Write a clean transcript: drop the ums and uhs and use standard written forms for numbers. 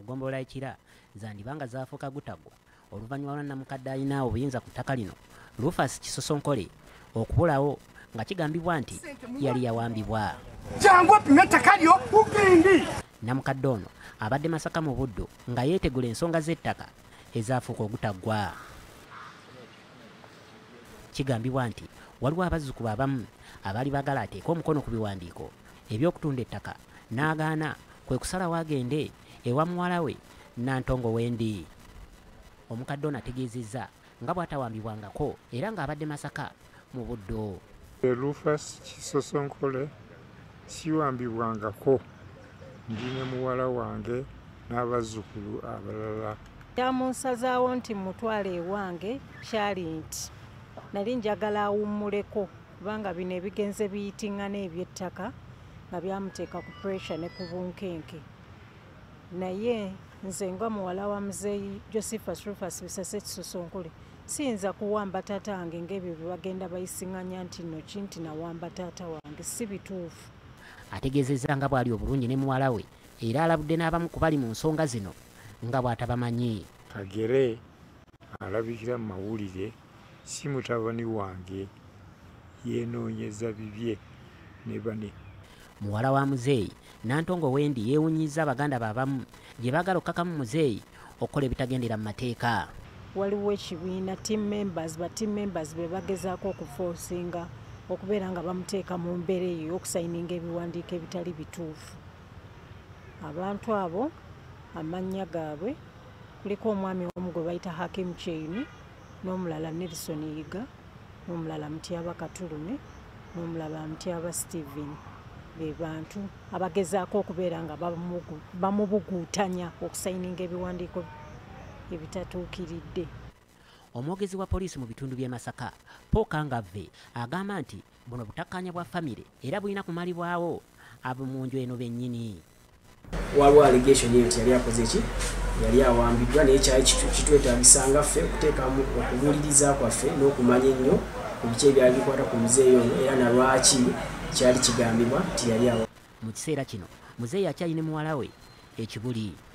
ggombolola ekira zandibanga zaafuuka gutagwa oluvannyuma lwa Namukadde alina obuyinza ku ttaka lino Rufus Kisosonkole okubulawo nga kigambibwa nti yali yawambibwa. Jangu opime ettaka lyo ugende. Namukadde ono abadde Masaka mu Buddo nga yeetegula ensonga z'ettaka ezaafuuka ogutaggwa. Kigambibwa nti waliwo abazzukulu abamu abaali baagala ateeke omukono ku biwandiiko eby'okutunda ettaka n'agaana, kwe kusalawo agende ewa muwala we Nantongo Wendi. Omukadde ono ategeezezza nga bw'atawambibwangako era ng'abadde Masaka mu Buddo. Rufus Kisosonkole siwambibwangako, ndi ne muwala wange n'abazzukulu abalala. Kyamunsazaawo nti mutwale ewange kyali nti nali njagala awummuleko kubanga bino ebigenze biyitingana eby'ettaka nga byamuteeka ku pressure ne ku bunkenke. Naye nze nga muwala wa muzeeyi Josephus Rufus Bisase Kisosonkole siyinza kuwamba taata wange ng'ebyo bye bagenda bayisiŋŋanya nti nno kinti nawamba taata wange, si bituufu. Ategeezezza nga bw'ali obulungi ne muwala we era alabudde n'abamu ku bali mu nsonga zino nga bw'atabamanyi. Kagere alabikira mu mawulire si mutabani wange, yeenoonyeza bibye ne bane. Muwala wa muzeeyi Nantongo Wendi yeewunyizza abaganda baabamu gye baagala okkakamu muzeeyi okukola ebitagendera mu mateeka. Waliwo ekibiina team members be bagezaako okuforcinga okubeera nga bamuteeka mu mbeera eyo y'okusayininga ebiwandiiko ebitali bituufu. Abantu abo amannya gaabwe kuliko omwami omu gwe bayita Hakim Cheini, n'omulala Nelson Yiga, n'omulala Mutyaba Katulume, n'omulala Mutyaba Stephen. Be bantu abagezaako okubeera nga bamubuguutanya okusayininga ebiwandiiko ebitatuukiridde. Omwogezi wa poliisi mu bitundu by'e Masaka Paul Kangave agamba nti buno butakkaanya bwa famire era bulina kumalibwawo ab'omu nju eno bennyini. Waliwo allegation yeyo yali akoze ki, yali awambiddwa naye kyali kitwetagisanga ffe okuteekamu okubuuliriza kwaffe n'okumanya ennyo ku biki ebyali bikwata ku muzeeyi ono era na lwaki kyali kigambibwa nti yali awo. Mu kiseera kino muzeeyi akyalina muwala we Ekibuli.